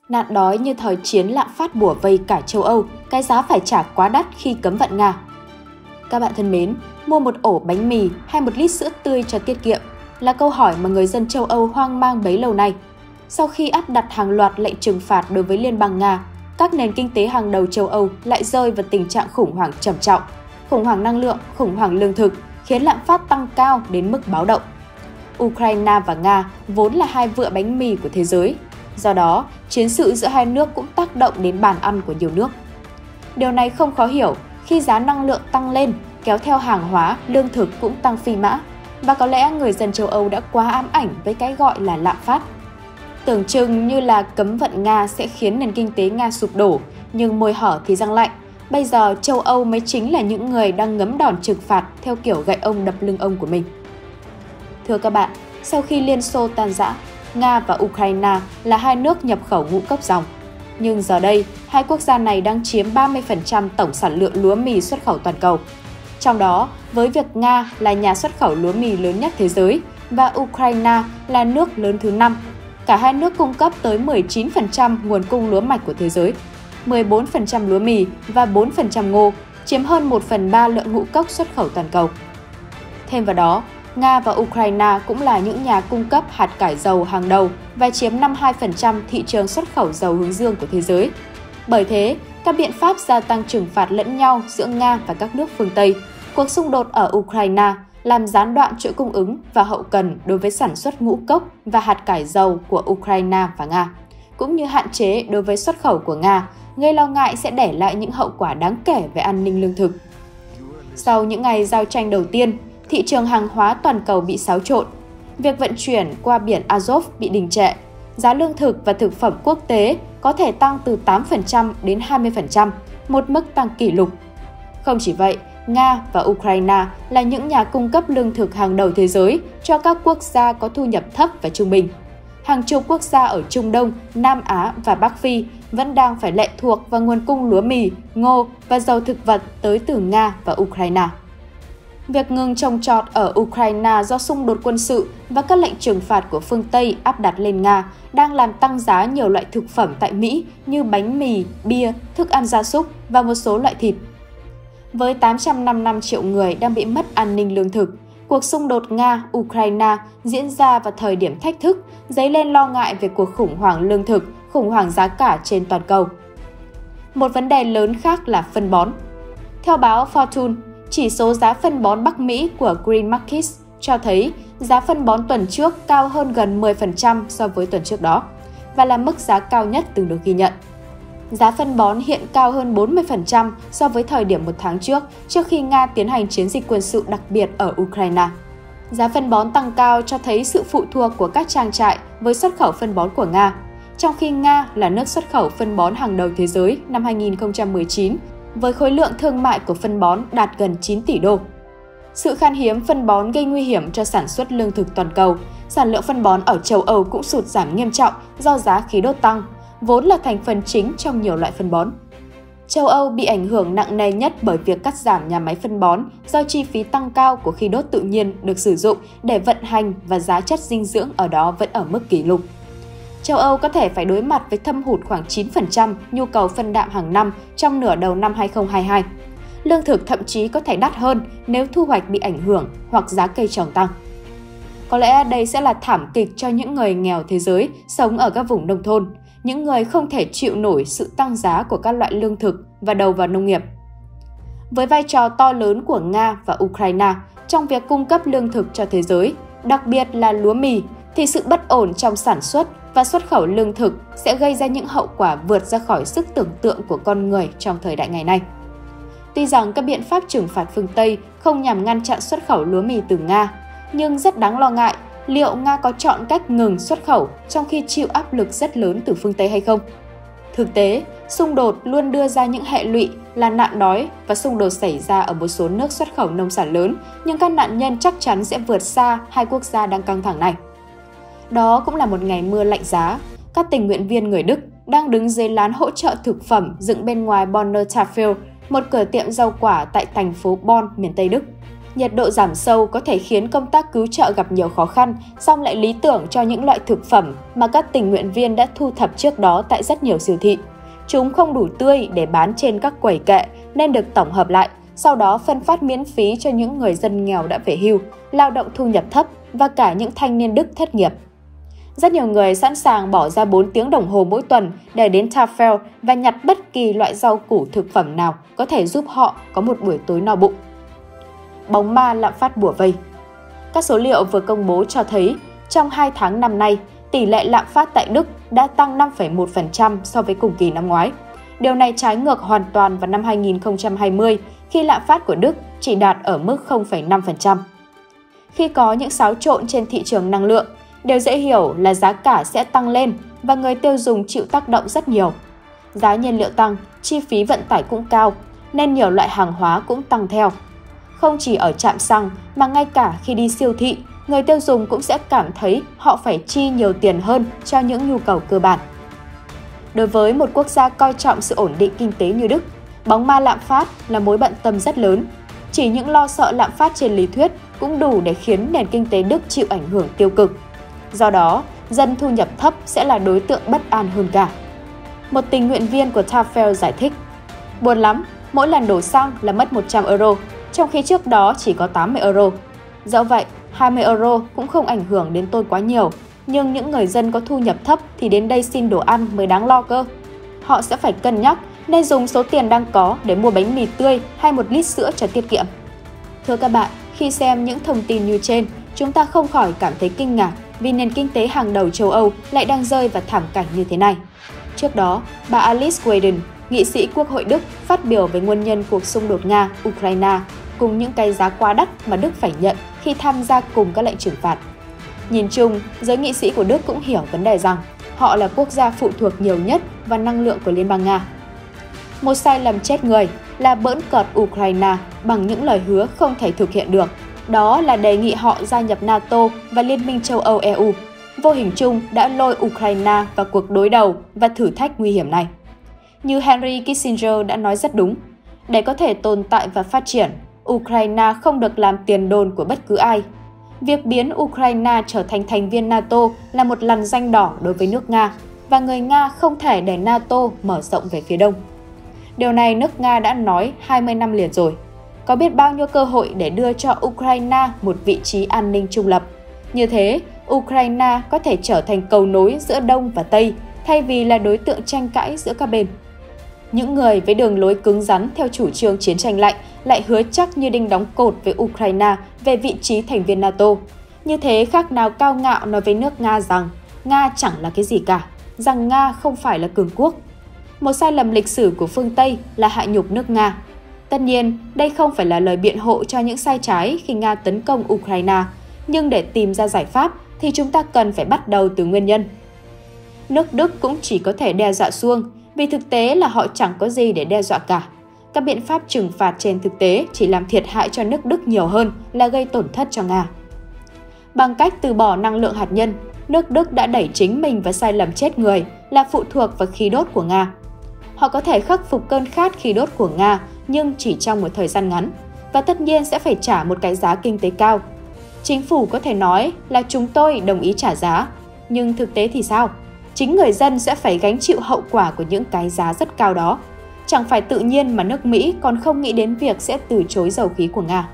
Nạn đói như thời chiến lạm phát bủa vây cả châu Âu, cái giá phải trả quá đắt khi cấm vận Nga. Các bạn thân mến, mua một ổ bánh mì hay một lít sữa tươi cho tiết kiệm là câu hỏi mà người dân châu Âu hoang mang bấy lâu nay. Sau khi áp đặt hàng loạt lệnh trừng phạt đối với Liên bang Nga, các nền kinh tế hàng đầu châu Âu lại rơi vào tình trạng khủng hoảng trầm trọng, khủng hoảng năng lượng, khủng hoảng lương thực, khiến lạm phát tăng cao đến mức báo động. Ukraine và Nga vốn là hai vựa bánh mì của thế giới. Do đó, chiến sự giữa hai nước cũng tác động đến bàn ăn của nhiều nước. Điều này không khó hiểu khi giá năng lượng tăng lên, kéo theo hàng hóa, lương thực cũng tăng phi mã. Và có lẽ người dân châu Âu đã quá ám ảnh với cái gọi là lạm phát. Tưởng chừng như là cấm vận Nga sẽ khiến nền kinh tế Nga sụp đổ, nhưng môi hở thì răng lạnh. Bây giờ châu Âu mới chính là những người đang ngấm đòn trừng phạt theo kiểu gậy ông đập lưng ông của mình. Thưa các bạn, sau khi Liên Xô tan rã, Nga và Ukraine là hai nước nhập khẩu ngũ cốc dòng. Nhưng giờ đây, hai quốc gia này đang chiếm 30% tổng sản lượng lúa mì xuất khẩu toàn cầu. Trong đó, với việc Nga là nhà xuất khẩu lúa mì lớn nhất thế giới và Ukraine là nước lớn thứ 5, cả hai nước cung cấp tới 19% nguồn cung lúa mạch của thế giới, 14% lúa mì và 4% ngô, chiếm hơn 1/3 lượng ngũ cốc xuất khẩu toàn cầu. Thêm vào đó, Nga và Ukraine cũng là những nhà cung cấp hạt cải dầu hàng đầu và chiếm 52% thị trường xuất khẩu dầu hướng dương của thế giới. Bởi thế, các biện pháp gia tăng trừng phạt lẫn nhau giữa Nga và các nước phương Tây, cuộc xung đột ở Ukraine làm gián đoạn chuỗi cung ứng và hậu cần đối với sản xuất ngũ cốc và hạt cải dầu của Ukraine và Nga, cũng như hạn chế đối với xuất khẩu của Nga, gây lo ngại sẽ để lại những hậu quả đáng kể về an ninh lương thực. Sau những ngày giao tranh đầu tiên, thị trường hàng hóa toàn cầu bị xáo trộn, việc vận chuyển qua biển Azov bị đình trệ, giá lương thực và thực phẩm quốc tế có thể tăng từ 8% đến 20%, một mức tăng kỷ lục. Không chỉ vậy, Nga và Ukraine là những nhà cung cấp lương thực hàng đầu thế giới cho các quốc gia có thu nhập thấp và trung bình. Hàng chục quốc gia ở Trung Đông, Nam Á và Bắc Phi vẫn đang phải lệ thuộc vào nguồn cung lúa mì, ngô và dầu thực vật tới từ Nga và Ukraine. Việc ngừng trồng trọt ở Ukraine do xung đột quân sự và các lệnh trừng phạt của phương Tây áp đặt lên Nga đang làm tăng giá nhiều loại thực phẩm tại Mỹ như bánh mì, bia, thức ăn gia súc và một số loại thịt. Với 855 triệu người đang bị mất an ninh lương thực, cuộc xung đột Nga-Ukraine diễn ra vào thời điểm thách thức, dấy lên lo ngại về cuộc khủng hoảng lương thực, khủng hoảng giá cả trên toàn cầu. Một vấn đề lớn khác là phân bón. Theo báo Fortune, chỉ số giá phân bón Bắc Mỹ của Green Markets cho thấy giá phân bón tuần trước cao hơn gần 10% so với tuần trước đó và là mức giá cao nhất từng được ghi nhận. Giá phân bón hiện cao hơn 40% so với thời điểm một tháng trước khi Nga tiến hành chiến dịch quân sự đặc biệt ở Ukraine. Giá phân bón tăng cao cho thấy sự phụ thuộc của các trang trại với xuất khẩu phân bón của Nga, trong khi Nga là nước xuất khẩu phân bón hàng đầu thế giới năm 2019, với khối lượng thương mại của phân bón đạt gần 9 tỷ đô. Sự khan hiếm phân bón gây nguy hiểm cho sản xuất lương thực toàn cầu. Sản lượng phân bón ở châu Âu cũng sụt giảm nghiêm trọng do giá khí đốt tăng, vốn là thành phần chính trong nhiều loại phân bón. Châu Âu bị ảnh hưởng nặng nề nhất bởi việc cắt giảm nhà máy phân bón do chi phí tăng cao của khí đốt tự nhiên được sử dụng để vận hành và giá chất dinh dưỡng ở đó vẫn ở mức kỷ lục. Châu Âu có thể phải đối mặt với thâm hụt khoảng 9% nhu cầu phân đạm hàng năm trong nửa đầu năm 2022. Lương thực thậm chí có thể đắt hơn nếu thu hoạch bị ảnh hưởng hoặc giá cây trồng tăng. Có lẽ đây sẽ là thảm kịch cho những người nghèo thế giới sống ở các vùng nông thôn, những người không thể chịu nổi sự tăng giá của các loại lương thực và đầu vào nông nghiệp. Với vai trò to lớn của Nga và Ukraine trong việc cung cấp lương thực cho thế giới, đặc biệt là lúa mì, thì sự bất ổn trong sản xuất và xuất khẩu lương thực sẽ gây ra những hậu quả vượt ra khỏi sức tưởng tượng của con người trong thời đại ngày nay. Tuy rằng các biện pháp trừng phạt phương Tây không nhằm ngăn chặn xuất khẩu lúa mì từ Nga, nhưng rất đáng lo ngại liệu Nga có chọn cách ngừng xuất khẩu trong khi chịu áp lực rất lớn từ phương Tây hay không. Thực tế, xung đột luôn đưa ra những hệ lụy là nạn đói và xung đột xảy ra ở một số nước xuất khẩu nông sản lớn, nhưng các nạn nhân chắc chắn sẽ vượt xa hai quốc gia đang căng thẳng này. Đó cũng là một ngày mưa lạnh giá, các tình nguyện viên người Đức đang đứng dưới lán hỗ trợ thực phẩm dựng bên ngoài Bonner Tafel, một cửa tiệm rau quả tại thành phố Bonn, miền Tây Đức. Nhiệt độ giảm sâu có thể khiến công tác cứu trợ gặp nhiều khó khăn, song lại lý tưởng cho những loại thực phẩm mà các tình nguyện viên đã thu thập trước đó tại rất nhiều siêu thị. Chúng không đủ tươi để bán trên các quầy kệ nên được tổng hợp lại, sau đó phân phát miễn phí cho những người dân nghèo đã về hưu, lao động thu nhập thấp và cả những thanh niên Đức thất nghiệp. Rất nhiều người sẵn sàng bỏ ra 4 tiếng đồng hồ mỗi tuần để đến Tafel và nhặt bất kỳ loại rau củ thực phẩm nào có thể giúp họ có một buổi tối no bụng. Bóng ma lạm phát bủa vây. Các số liệu vừa công bố cho thấy, trong 2 tháng năm nay, tỷ lệ lạm phát tại Đức đã tăng 5,1% so với cùng kỳ năm ngoái. Điều này trái ngược hoàn toàn vào năm 2020, khi lạm phát của Đức chỉ đạt ở mức 0,5%. Khi có những xáo trộn trên thị trường năng lượng, điều dễ hiểu là giá cả sẽ tăng lên và người tiêu dùng chịu tác động rất nhiều. Giá nhiên liệu tăng, chi phí vận tải cũng cao, nên nhiều loại hàng hóa cũng tăng theo. Không chỉ ở trạm xăng mà ngay cả khi đi siêu thị, người tiêu dùng cũng sẽ cảm thấy họ phải chi nhiều tiền hơn cho những nhu cầu cơ bản. Đối với một quốc gia coi trọng sự ổn định kinh tế như Đức, bóng ma lạm phát là mối bận tâm rất lớn. Chỉ những lo sợ lạm phát trên lý thuyết cũng đủ để khiến nền kinh tế Đức chịu ảnh hưởng tiêu cực. Do đó, dân thu nhập thấp sẽ là đối tượng bất an hơn cả. Một tình nguyện viên của Tafel giải thích, buồn lắm, mỗi lần đổ xăng là mất 100 euro, trong khi trước đó chỉ có 80 euro. Dẫu vậy, 20 euro cũng không ảnh hưởng đến tôi quá nhiều, nhưng những người dân có thu nhập thấp thì đến đây xin đồ ăn mới đáng lo cơ. Họ sẽ phải cân nhắc nên dùng số tiền đang có để mua bánh mì tươi hay 1 lít sữa cho tiết kiệm. Thưa các bạn, khi xem những thông tin như trên, chúng ta không khỏi cảm thấy kinh ngạc vì nền kinh tế hàng đầu châu Âu lại đang rơi vào thảm cảnh như thế này. Trước đó, bà Alice Weidel, nghị sĩ Quốc hội Đức, phát biểu về nguyên nhân cuộc xung đột Nga-Ukraine cùng những cái giá quá đắt mà Đức phải nhận khi tham gia cùng các lệnh trừng phạt. Nhìn chung, giới nghị sĩ của Đức cũng hiểu vấn đề rằng họ là quốc gia phụ thuộc nhiều nhất vào năng lượng của Liên bang Nga. Một sai lầm chết người là bỡn cợt Ukraine bằng những lời hứa không thể thực hiện được. Đó là đề nghị họ gia nhập NATO và Liên minh châu Âu EU. Vô hình chung đã lôi Ukraine vào cuộc đối đầu và thử thách nguy hiểm này. Như Henry Kissinger đã nói rất đúng, để có thể tồn tại và phát triển, Ukraine không được làm tiền đồn của bất cứ ai. Việc biến Ukraine trở thành thành viên NATO là một lằn ranh đỏ đối với nước Nga, và người Nga không thể để NATO mở rộng về phía đông. Điều này nước Nga đã nói 20 năm liền rồi. Có biết bao nhiêu cơ hội để đưa cho Ukraine một vị trí an ninh trung lập. Như thế, Ukraine có thể trở thành cầu nối giữa Đông và Tây, thay vì là đối tượng tranh cãi giữa các bên. Những người với đường lối cứng rắn theo chủ trương chiến tranh lạnh lại hứa chắc như đinh đóng cột với Ukraine về vị trí thành viên NATO. Như thế khác nào cao ngạo nói với nước Nga rằng Nga chẳng là cái gì cả, rằng Nga không phải là cường quốc. Một sai lầm lịch sử của phương Tây là hạ nhục nước Nga. Tất nhiên, đây không phải là lời biện hộ cho những sai trái khi Nga tấn công Ukraine, nhưng để tìm ra giải pháp thì chúng ta cần phải bắt đầu từ nguyên nhân. Nước Đức cũng chỉ có thể đe dọa xuông, vì thực tế là họ chẳng có gì để đe dọa cả. Các biện pháp trừng phạt trên thực tế chỉ làm thiệt hại cho nước Đức nhiều hơn là gây tổn thất cho Nga. Bằng cách từ bỏ năng lượng hạt nhân, nước Đức đã đẩy chính mình vào sai lầm chết người là phụ thuộc vào khí đốt của Nga. Họ có thể khắc phục cơn khát khí đốt của Nga nhưng chỉ trong một thời gian ngắn, và tất nhiên sẽ phải trả một cái giá kinh tế cao. Chính phủ có thể nói là chúng tôi đồng ý trả giá, nhưng thực tế thì sao? Chính người dân sẽ phải gánh chịu hậu quả của những cái giá rất cao đó. Chẳng phải tự nhiên mà nước Mỹ còn không nghĩ đến việc sẽ từ chối dầu khí của Nga.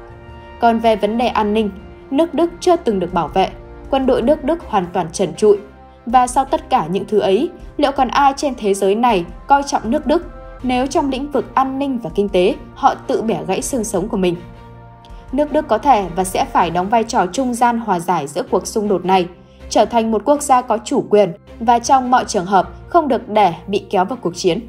Còn về vấn đề an ninh, nước Đức chưa từng được bảo vệ, quân đội nước Đức hoàn toàn trần trụi. Và sau tất cả những thứ ấy, liệu còn ai trên thế giới này coi trọng nước Đức nếu trong lĩnh vực an ninh và kinh tế họ tự bẻ gãy xương sống của mình? Nước Đức có thể và sẽ phải đóng vai trò trung gian hòa giải giữa cuộc xung đột này, trở thành một quốc gia có chủ quyền và trong mọi trường hợp không được để bị kéo vào cuộc chiến.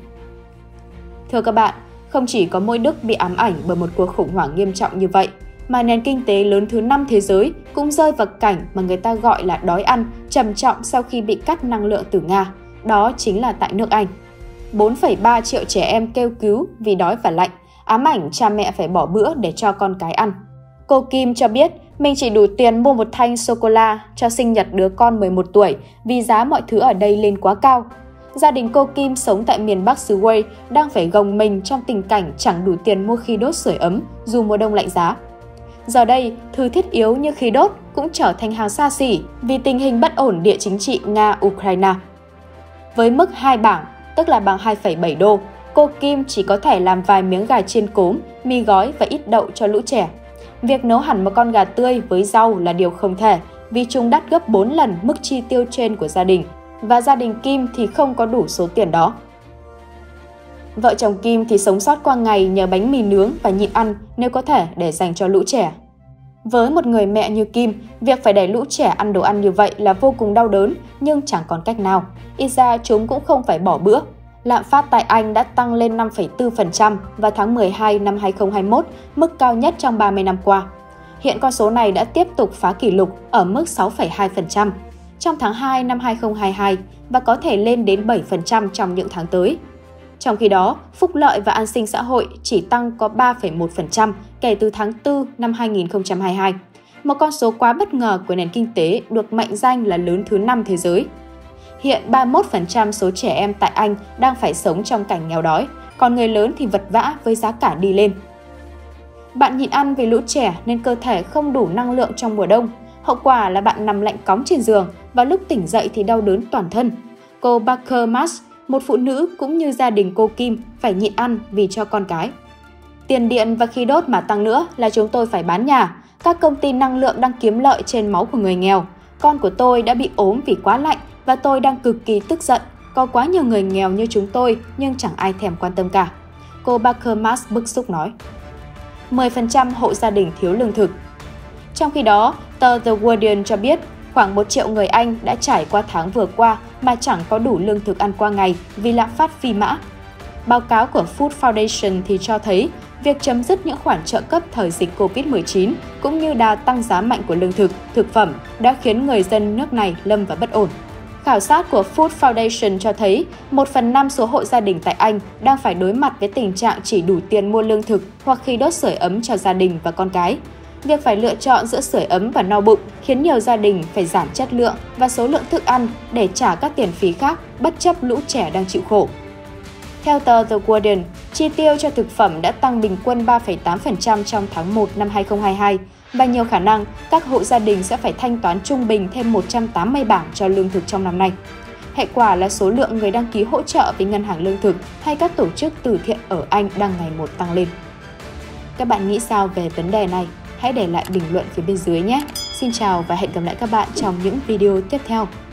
Thưa các bạn, không chỉ có mỗi Đức bị ám ảnh bởi một cuộc khủng hoảng nghiêm trọng như vậy, mà nền kinh tế lớn thứ 5 thế giới cũng rơi vào cảnh mà người ta gọi là đói ăn, trầm trọng sau khi bị cắt năng lượng từ Nga. Đó chính là tại nước Anh. 4,3 triệu trẻ em kêu cứu vì đói và lạnh, ám ảnh cha mẹ phải bỏ bữa để cho con cái ăn. Cô Kim cho biết mình chỉ đủ tiền mua một thanh sô-cô-la cho sinh nhật đứa con 11 tuổi vì giá mọi thứ ở đây lên quá cao. Gia đình cô Kim sống tại miền Bắc xứ Wales đang phải gồng mình trong tình cảnh chẳng đủ tiền mua khí đốt sưởi ấm dù mùa đông lạnh giá. Giờ đây, thứ thiết yếu như khí đốt cũng trở thành hàng xa xỉ vì tình hình bất ổn địa chính trị Nga-Ukraine. Với mức 2 bảng, tức là bằng 2,7 đô, cô Kim chỉ có thể làm vài miếng gà chiên cốm, mì gói và ít đậu cho lũ trẻ. Việc nấu hẳn một con gà tươi với rau là điều không thể vì chúng đắt gấp 4 lần mức chi tiêu trên của gia đình, và gia đình Kim thì không có đủ số tiền đó. Vợ chồng Kim thì sống sót qua ngày nhờ bánh mì nướng và nhịn ăn nếu có thể để dành cho lũ trẻ. Với một người mẹ như Kim, việc phải để lũ trẻ ăn đồ ăn như vậy là vô cùng đau đớn, nhưng chẳng còn cách nào. Ít ra chúng cũng không phải bỏ bữa. Lạm phát tại Anh đã tăng lên 5,4% vào tháng 12 năm 2021, mức cao nhất trong 30 năm qua. Hiện con số này đã tiếp tục phá kỷ lục ở mức 6,2% trong tháng 2 năm 2022 và có thể lên đến 7% trong những tháng tới. Trong khi đó, phúc lợi và an sinh xã hội chỉ tăng có 3,1% kể từ tháng 4 năm 2022, một con số quá bất ngờ của nền kinh tế được mệnh danh là lớn thứ 5 thế giới. Hiện 31% số trẻ em tại Anh đang phải sống trong cảnh nghèo đói, còn người lớn thì vật vã với giá cả đi lên. Bạn nhịn ăn vì lũ trẻ nên cơ thể không đủ năng lượng trong mùa đông. Hậu quả là bạn nằm lạnh cóng trên giường và lúc tỉnh dậy thì đau đớn toàn thân. Cô Parker Mas, một phụ nữ cũng như gia đình cô Kim, phải nhịn ăn vì cho con cái. Tiền điện và khí đốt mà tăng nữa là chúng tôi phải bán nhà. Các công ty năng lượng đang kiếm lợi trên máu của người nghèo. Con của tôi đã bị ốm vì quá lạnh và tôi đang cực kỳ tức giận. Có quá nhiều người nghèo như chúng tôi nhưng chẳng ai thèm quan tâm cả. Cô Parker Mas bức xúc nói. 10% hộ gia đình thiếu lương thực. Trong khi đó, tờ The Guardian cho biết khoảng 1 triệu người Anh đã trải qua tháng vừa qua mà chẳng có đủ lương thực ăn qua ngày vì lạm phát phi mã. Báo cáo của Food Foundation thì cho thấy việc chấm dứt những khoản trợ cấp thời dịch Covid-19 cũng như đà tăng giá mạnh của lương thực, thực phẩm đã khiến người dân nước này lâm vào bất ổn. Khảo sát của Food Foundation cho thấy 1/5 số hộ gia đình tại Anh đang phải đối mặt với tình trạng chỉ đủ tiền mua lương thực hoặc khi đốt sưởi ấm cho gia đình và con cái. Việc phải lựa chọn giữa sưởi ấm và no bụng khiến nhiều gia đình phải giảm chất lượng và số lượng thức ăn để trả các tiền phí khác bất chấp lũ trẻ đang chịu khổ. Theo tờ The Guardian, chi tiêu cho thực phẩm đã tăng bình quân 3,8% trong tháng 1 năm 2022 và nhiều khả năng các hộ gia đình sẽ phải thanh toán trung bình thêm 180 bảng cho lương thực trong năm nay. Hệ quả là số lượng người đăng ký hỗ trợ với ngân hàng lương thực hay các tổ chức từ thiện ở Anh đang ngày một tăng lên. Các bạn nghĩ sao về vấn đề này? Hãy để lại bình luận phía bên dưới nhé! Xin chào và hẹn gặp lại các bạn trong những video tiếp theo.